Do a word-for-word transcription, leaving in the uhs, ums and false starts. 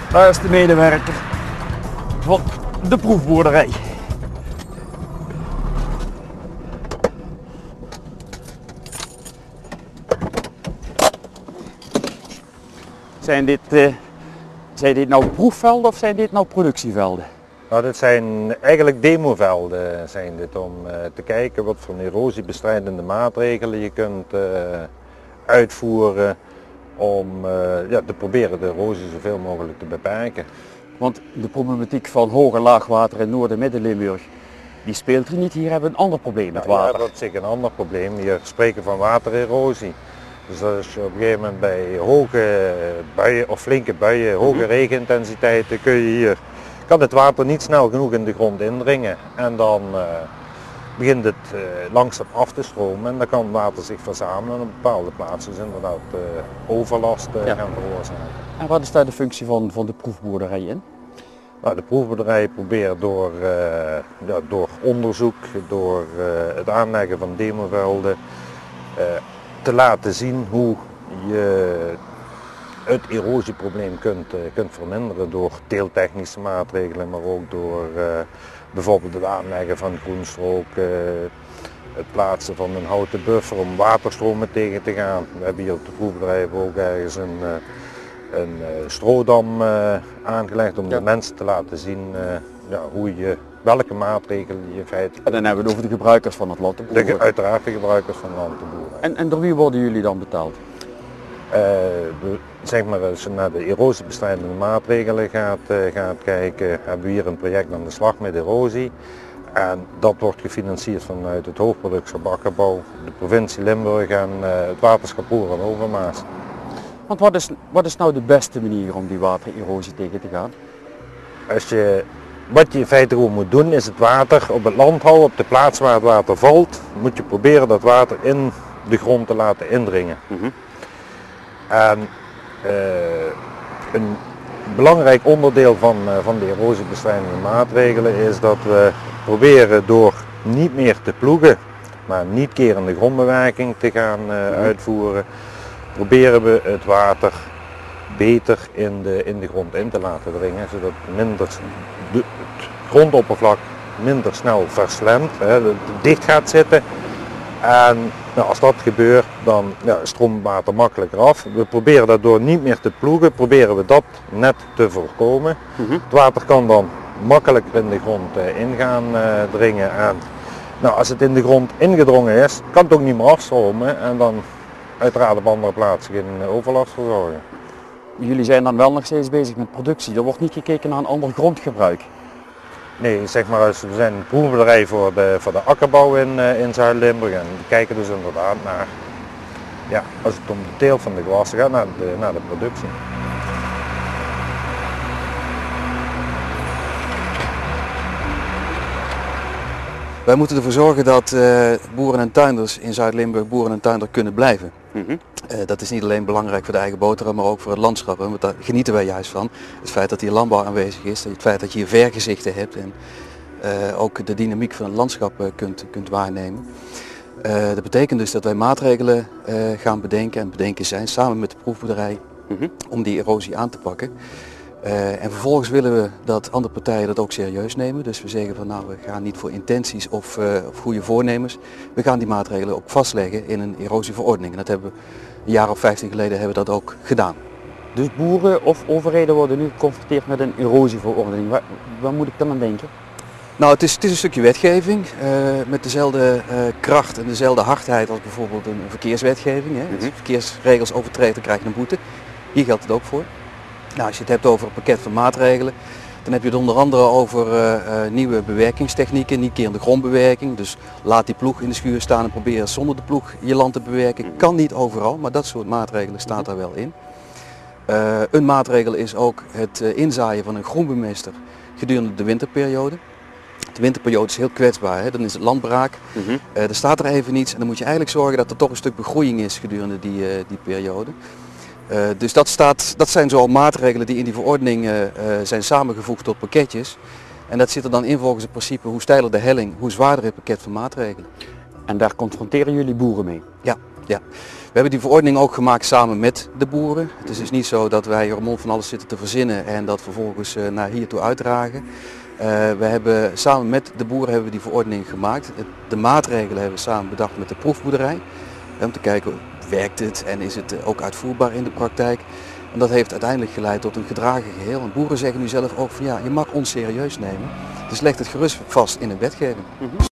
Daar is de medewerker van de proefboerderij. Zijn dit, uh, zijn dit nou proefvelden of zijn dit nou productievelden? Nou, dit zijn eigenlijk demovelden zijn dit, om uh, te kijken wat voor erosiebestrijdende maatregelen je kunt uh, uitvoeren om uh, ja, te proberen de erosie zoveel mogelijk te beperken. Want de problematiek van hoog en laag water in Noord- en Midden-Limburg, die speelt er niet. Hier hebben we een ander probleem met Nou, water. ja, dat is zeker een ander probleem. Hier spreken we van watererosie. Dus als je op een gegeven moment bij hoge buien of flinke buien, hoge mm-hmm. regenintensiteiten, kun je hier, kan het water niet snel genoeg in de grond indringen. En dan uh, begint het uh, langzaam af te stromen en dan kan het water zich verzamelen en op bepaalde plaatsen dus inderdaad uh, overlast uh, ja. gaan veroorzaken. En wat is daar de functie van, van de proefboerderij in? Nou, de proefboerderij probeert door, uh, ja, door onderzoek, door uh, het aanleggen van demovelden, uh, te laten zien hoe je het erosieprobleem kunt, uh, kunt verminderen door teeltechnische maatregelen, maar ook door uh, bijvoorbeeld het aanleggen van groenstrook, uh, het plaatsen van een houten buffer om waterstromen tegen te gaan. We hebben hier op de proefboerderij ook ergens een, uh, een uh, stroodam uh, aangelegd om ja. de mensen te laten zien uh, ja, hoe je, welke maatregelen je in feite... En dan hebben we het over de gebruikers van het land te boeren. De, uiteraard de gebruikers van het land te boeren. En, en door wie worden jullie dan betaald? Uh, de, zeg maar, als je naar de erosiebestrijdende maatregelen gaat, uh, gaat kijken, hebben we hier een project aan de slag met erosie. En dat wordt gefinancierd vanuit het hoofdproductschap Akkerbouw, de provincie Limburg en uh, het waterschap Oer en Overmaas. Want wat is, wat is nou de beste manier om die watererosie tegen te gaan? Als je, wat je in feite gewoon moet doen is het water op het land houden, op de plaats waar het water valt, moet je proberen dat water in de grond te laten indringen. Mm-hmm. En uh, een belangrijk onderdeel van, uh, van de erosiebestrijdende maatregelen is dat we proberen door niet meer te ploegen, maar niet kerende grondbewerking te gaan uh, mm-hmm. uitvoeren, proberen we het water beter in de, in de grond in te laten dringen, zodat minder de, het grondoppervlak minder snel verslemt, hè, dicht gaat zitten. En nou, als dat gebeurt, dan ja, stroomt water makkelijker af. We proberen daardoor niet meer te ploegen, proberen we dat net te voorkomen. Mm-hmm. Het water kan dan makkelijker in de grond uh, in gaan uh, dringen. En nou, als het in de grond ingedrongen is, kan het ook niet meer afstromen en dan uiteraard op andere plaatsen geen overlast verzorgen. Jullie zijn dan wel nog steeds bezig met productie, er wordt niet gekeken naar een ander grondgebruik? Nee, zeg maar, we zijn een proefboerderij voor de, voor de akkerbouw in, uh, in Zuid-Limburg en we kijken dus inderdaad naar, ja, als het om de teelt van de gewassen gaat, naar de, naar de productie. Wij moeten ervoor zorgen dat uh, boeren en tuinders in Zuid-Limburg boeren en tuinder kunnen blijven. Mm-hmm. uh, dat is niet alleen belangrijk voor de eigen boterham, maar ook voor het landschap. Hè, want daar genieten wij juist van. Het feit dat hier landbouw aanwezig is, het feit dat je hier vergezichten hebt en uh, ook de dynamiek van het landschap uh, kunt, kunt waarnemen. Uh, dat betekent dus dat wij maatregelen uh, gaan bedenken en bedenken zijn samen met de proefboerderij mm-hmm. om die erosie aan te pakken. Uh, en vervolgens willen we dat andere partijen dat ook serieus nemen. Dus we zeggen van nou, we gaan niet voor intenties of, uh, of goede voornemens. We gaan die maatregelen ook vastleggen in een erosieverordening. En dat hebben we een jaar of vijftien geleden hebben we dat ook gedaan. Dus boeren of overheden worden nu geconfronteerd met een erosieverordening. Waar, waar moet ik dan aan denken? Nou, het is, het is een stukje wetgeving uh, met dezelfde uh, kracht en dezelfde hardheid als bijvoorbeeld een verkeerswetgeving. Hè. Als je verkeersregels overtreedt, dan krijg je een boete. Hier geldt het ook voor. Nou, als je het hebt over een pakket van maatregelen, dan heb je het onder andere over uh, uh, nieuwe bewerkingstechnieken, niet kerende grondbewerking. Dus laat die ploeg in de schuur staan en probeer zonder de ploeg je land te bewerken. Kan niet overal, maar dat soort maatregelen staat daar wel in. Uh, een maatregel is ook het uh, inzaaien van een groenbemester gedurende de winterperiode. De winterperiode is heel kwetsbaar, hè? Dan is het landbraak, mm-hmm. uh, er staat er even niets en dan moet je eigenlijk zorgen dat er toch een stuk begroeiing is gedurende die, uh, die periode. Uh, dus dat, staat, dat zijn zoal maatregelen die in die verordening uh, uh, zijn samengevoegd tot pakketjes. En dat zit er dan in volgens het principe hoe steiler de helling, hoe zwaarder het pakket van maatregelen. En daar confronteren jullie boeren mee? Ja, Ja, we hebben die verordening ook gemaakt samen met de boeren. Het is dus niet zo dat wij hier om van alles zitten te verzinnen en dat vervolgens uh, naar hier toe uitdragen. Uh, we hebben samen met de boeren hebben we die verordening gemaakt. De maatregelen hebben we samen bedacht met de proefboerderij. Om te kijken, werkt het en is het ook uitvoerbaar in de praktijk. En dat heeft uiteindelijk geleid tot een gedragen geheel. En boeren zeggen nu zelf ook van ja, je mag ons serieus nemen. Dus leg het gerust vast in een wetgeving. Mm-hmm.